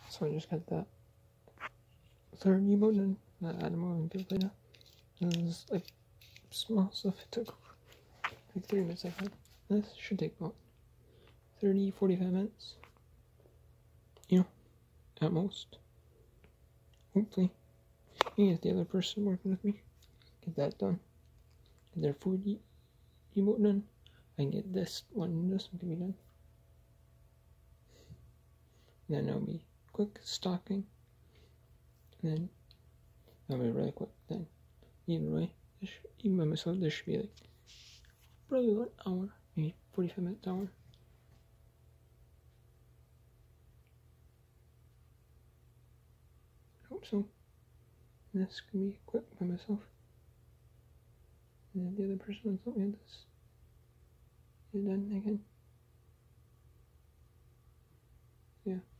So I just got that third emote and that animal and gameplay now. And this like small stuff. It took like 30 minutes I think. This should take about 30-45 minutes. You know, at most. Hopefully. Me as the other person working with me. Get that done. Get their food emote done. I can get this one can be done. And then it'll be quick stocking. And then that'll be really quick then. Either way, even by myself, this should be like probably 1 hour, maybe 45 minutes, hour. I hope so. And this can be quick by myself. And then the other person wants to help this. Get it done again. Yeah.